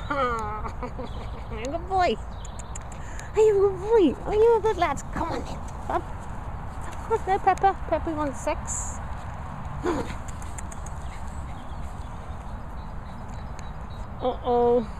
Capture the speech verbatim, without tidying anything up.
You're a good boy. Are you a good boy? Are you a good lad? Come on then. Up. No, Pepper. Pepper wants sex. Uh-oh.